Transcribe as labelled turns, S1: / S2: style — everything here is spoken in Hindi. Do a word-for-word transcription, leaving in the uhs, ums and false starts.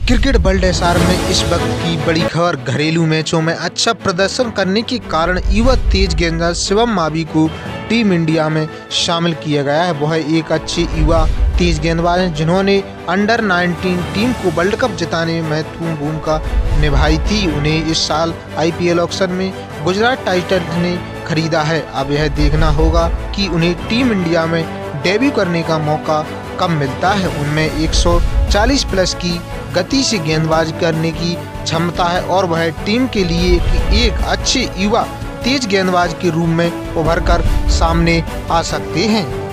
S1: क्रिकेट वर्ल्ड एसार में इस वक्त की बड़ी खबर। घरेलू मैचों में अच्छा प्रदर्शन करने के कारण युवा तेज गेंदबाज शिवम मावी को टीम इंडिया में शामिल किया गया है। वह एक अच्छे युवा तेज गेंदबाज हैं जिन्होंने अंडर नाइनटीन टीम को वर्ल्ड कप जिताने में महत्वपूर्ण भूमिका निभाई थी। उन्हें इस साल आईपीएल ऑक्शन में गुजरात टाइटंस ने खरीदा है। अब यह देखना होगा कि उन्हें टीम इंडिया में डेब्यू करने का मौका कब मिलता है। उनमें एक सौ चालीस प्लस की गति से गेंदबाजी करने की क्षमता है और वह टीम के लिए एक अच्छे युवा तेज गेंदबाज के रूप में उभर कर सामने आ सकते हैं।